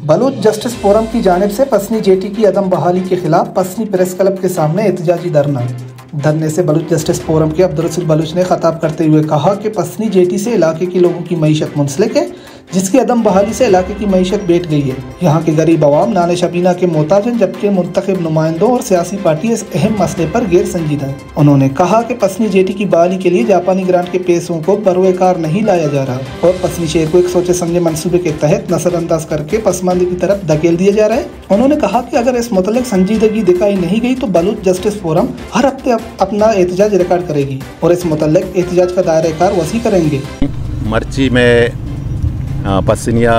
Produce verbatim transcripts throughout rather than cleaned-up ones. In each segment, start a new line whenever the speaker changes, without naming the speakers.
Baloch justice forum की जानिब से पसनी जेटी की अदम बहाली के खिलाफ पसनी प्रेस क्लब के सामने एहतजाजी धरना। धरने से बलूच जस्टिस फोरम के अब्दुल रसूल बलूच ने खताब करते हुए कहा कि पसनी जेटी से इलाके के लोगों की मईशत मुंसलिक है, जिसकी अदम बहाली से इलाके की मईशत बैठ गई है। यहाँ के गरीब अवाम नाने शबीना के मोहताज हैं, जबकि मुंतखब नुमाइंदों और सियासी पार्टी इस अहम मसले पर गैर संजीदा है। उन्होंने कहा कि पसनी जेटी की बहाली के लिए जापानी ग्रांट के पैसों को बरोकार नहीं लाया जा रहा और पसनी शहर को एक सोचे समझे मंसूबे के तहत नजरअंदाज करके पसमानदगी की तरफ धकेल दिया जा रहा है। उन्होंने कहा कि अगर इस मुतल्लिक संजीदगी दिखाई नहीं गई तो बलूच जस्टिस फोरम हर हफ्ते अपना एहतजाज रिकॉर्ड करेगी और इस मुतल्लिक एहतजाज का दायरा कार वसी करेंगे।
मर्ची में पसनिया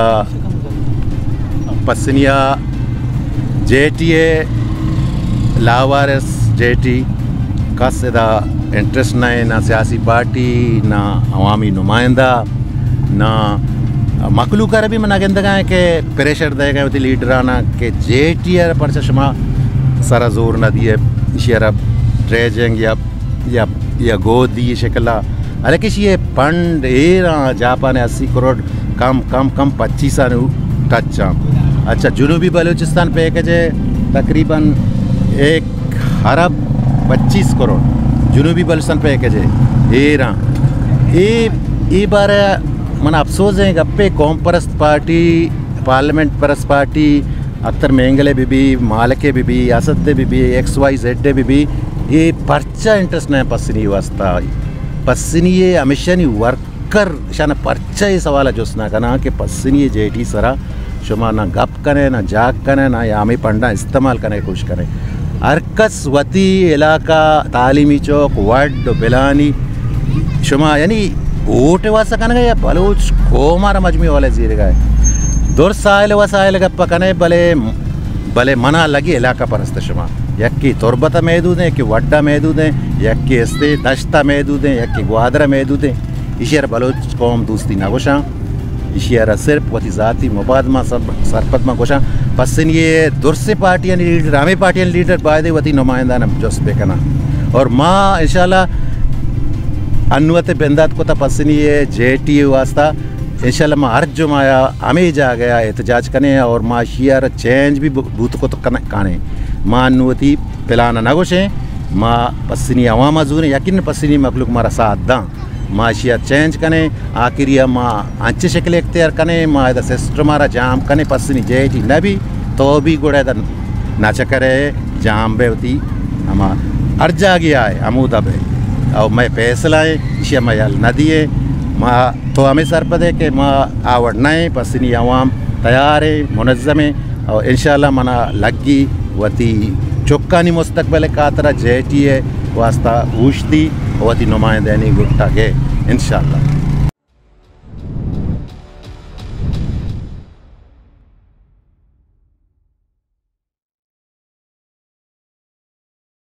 पसनिया जेटी लावारिस जेटी का सदा इंटरेस्ट ना है, ना सियासी पार्टी, ना अवामी नुमाइंदा, ना मखलूक भी मना गंदगा है कि प्रेशर देगा वो लीडराना के जेटी पर चश्मा सारा जोर न दिए शेर ट्रेजिंग या या या गोद दी शक्ला अरे किस ये फंड ए जापान अस्सी करोड़ कम कम कम पच्चीस टच। अच्छा, जुनूबी बलूचिस्तान पैकेज है तकरीबन एक अरब पच्चीस करोड़ जुनूबी बलूचिस्तान पैकेज है। ए रहा ये बार मन अफसोस है गप्पे कौम परस्त पार्टी, पार्लियामेंट परस्त पार्टी, अख्तर मेंगले बीबी, मालके बीबी, असद बीबी, एक्स वाई जेड बीबी ये पर्चा इंटरेस्ट नहीं पसनी वास्ता पसनी ये हमेशा नहीं वर्कर शाना पर्चा ये सवाल जोसना कना कि पसनी जेटी सरा शुमा ना गप कने ना जाग कने ना यामी पंडा इस्तेमाल करने की कोशिश करें। अरकस वती इलाका तालीमी चौक वार्ड बिलानी शुमा यानी वोट वासा कने या बलूच कोमारा मजमी वाले जीरे गए दुर साइल वसाइल गप्पा कने भले भले मना लगी इलाका परस्त शुमा यक्की तुरबत महदूद हैं, यक्की वड्डा महदूद हैं, यक्की अस्ते दश्ता महदूद हैं, यक्की ग्वादरा महदूद हैं। इशियर बलोच कौम दोस्ती ना गोशा इशियर सिर्फ वती ज़ाती मुबादमा सब सरपत में गोशा पसन ये दुरसे पार्टियाँ लीडर हमें पार्टियाँ लीडर बायदे वती नुमाइंदा न जोस बेकना और माँ इंशाल्लाह अनुवत बेंदात को पसन ये जेटी वास्ता इंशाल्लाह माँ हर जुमाया हमें जा गया एहतजाज कने और माँ शियर चेंज भी बूत को तो काने माँ अनुवती पिलाना नगोशे माँ पसनी अवाम मजूर यकीन पसनी मखलूक मारा साथ दा माँ शियर चेंज कने आखिरी माँ अच्छे शक्ल इख्तियार कने माँ इधर सिस्टर मारा जाम कने पसनी जेटी नबी तो भी गुड़ा इधर नाच करे जाम बे होती हम अर्जा गया है अमूदा बे और मैं पैसे लाए इशिया मैं यल नदी है माँ तो हमें सरपद है कि माँ आवड़ना है पसनी अवाम तैयार है मुनज़्ज़म है और इंशाल्लाह मना लगी वती चुक्कानी मुस्तकबल कातरा जेटी है वास्ता ऊशती वती नुमाइंदानी गुट्टा के इंशाल्लाह।